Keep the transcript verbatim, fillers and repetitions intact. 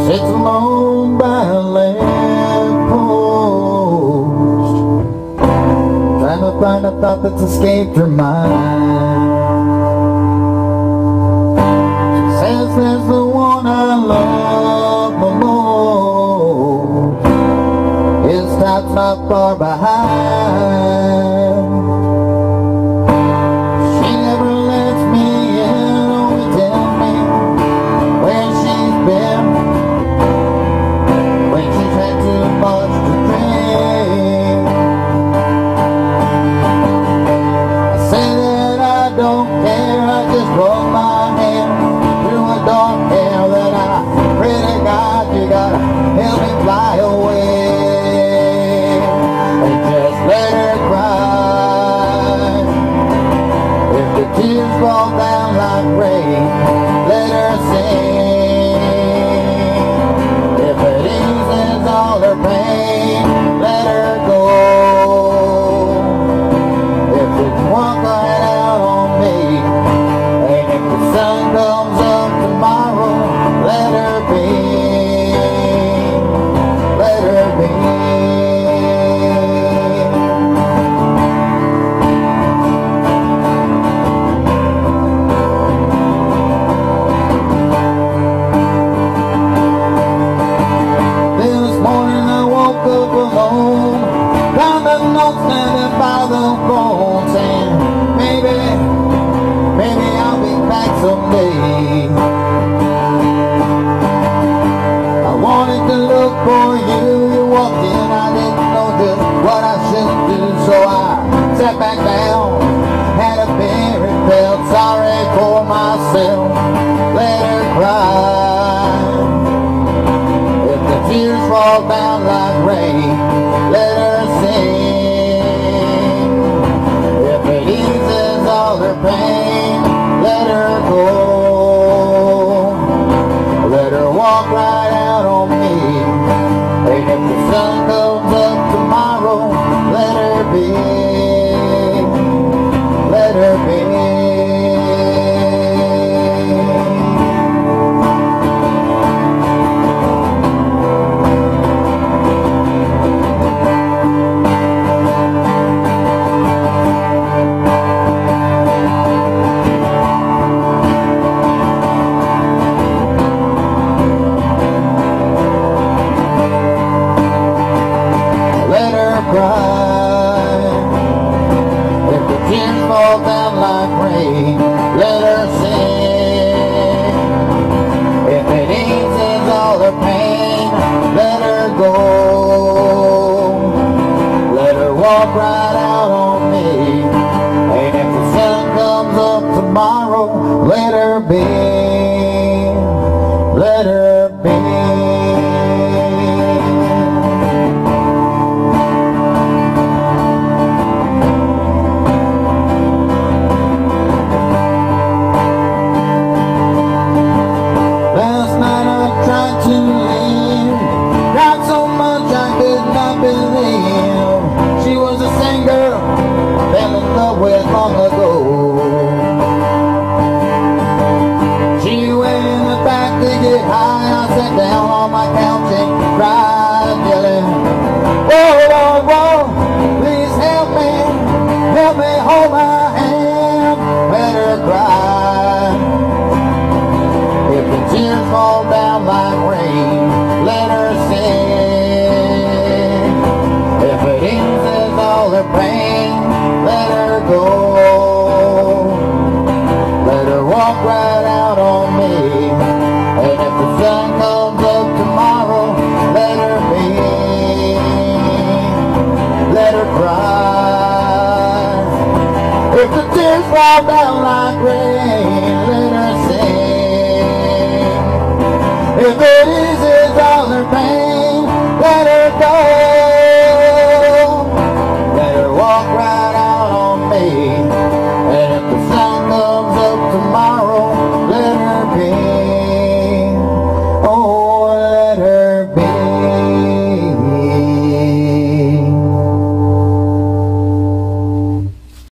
Sits alone by a lamppost, trying to find a thought that's escaped her mind. She says there's the one I love the most, his stop's not far behind. She never lets me in, only tells me where she's been when she's had too much to drink. I say that I don't care, I just run my hand through a dark hair, that I pray to God you gotta help me fly away. And just let her cry. If the tears fall down like rain, let her sing. If it eases all her pain, let her go. If it's walk right out on me, and if the sun comes up tomorrow, let her be. Let her be. Standing by the phone saying, maybe, maybe I'll be back someday. I wanted to look for you, you walked in, I didn't know just what I should do, so I sat back down, had a beer and felt sorry for myself. Let her cry. If the tears fall down like rain, let her sing. Pain, let her go. Let her walk right out on me. And if the sun comes up tomorrow, let her be. Let her be. Cry. If the tears fall down like rain, let her sing. If it eases all her pain, let her go. Let her walk right out on me. And if the sun comes up tomorrow, let her be. Let her be. She was the same girl I fell in love with long ago. She went in the back to get high. I sat down on my couch and cried, yelling, whoa, whoa, whoa, please help me, help me hold my hand. Let her cry. If the tears fall down like rain, let her sing. If it eases all her pain, let her go. Let her walk right out on me. And if the sun comes up tomorrow, let her be. Let her cry. If the tears fall down like rain, let her sing. If